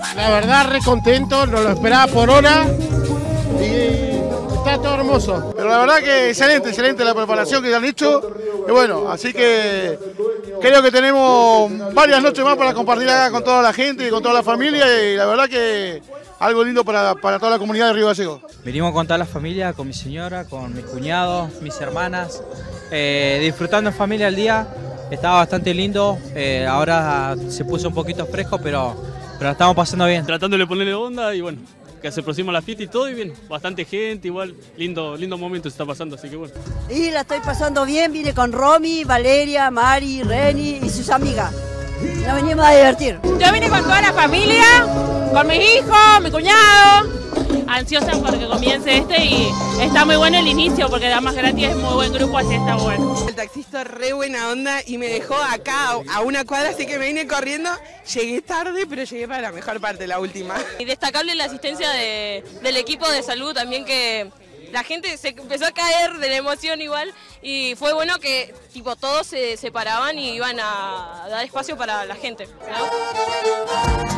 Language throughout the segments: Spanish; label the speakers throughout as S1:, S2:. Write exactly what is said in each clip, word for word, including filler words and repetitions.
S1: La verdad, re contento, no lo esperaba por hora y está todo hermoso.
S2: Pero la verdad que excelente, excelente la preparación que han hecho. Y bueno, así que creo que tenemos varias noches más para compartir acá con toda la gente y con toda la familia. Y la verdad que algo lindo para, para toda la comunidad de Río Gallegos.
S3: Venimos con toda la familia, con mi señora, con mis cuñados, mis hermanas, eh, disfrutando en familia el día. Estaba bastante lindo, eh, ahora se puso un poquito fresco, pero, pero la estamos pasando bien.
S4: Tratando de ponerle onda y bueno, que se aproxima la fiesta y todo y bien, bastante gente, igual, lindo, lindo momento se está pasando, así que bueno.
S5: Y la estoy pasando bien, vine con Romy, Valeria, Mari, Reni y sus amigas. Nos venimos a divertir.
S6: Yo vine con toda la familia, con mis hijos, mi cuñado, ansiosa porque comience este y está muy bueno el inicio porque Damas Gratis es muy buen grupo, así está bueno.
S7: El taxista re buena onda y me dejó acá a una cuadra, así que me vine corriendo. Llegué tarde, pero llegué para la mejor parte, la última.
S6: Y destacable la asistencia de, del equipo de salud también, que la gente se empezó a caer de la emoción igual y fue bueno que tipo todos se separaban y iban a dar espacio para la gente, ¿no?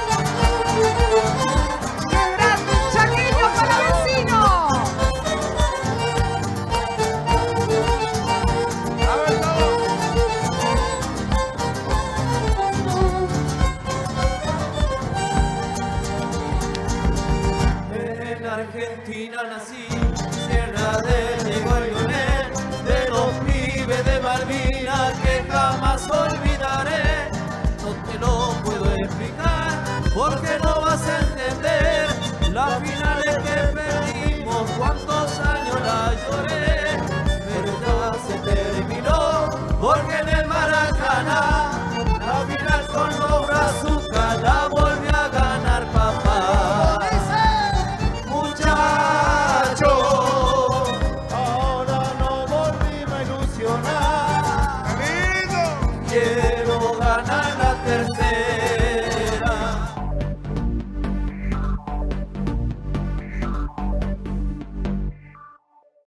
S8: En Argentina nací, tierra de Diego y Leonel, de los pibes de Malvinas que jamás olvidaré. No te lo puedo explicar, porque no vas a entender las finales que perdimos, cuántos años la lloré, pero ya se terminó, porque en el Maracaná, la final con los Brazucas la volví a ganar papá. Yeah.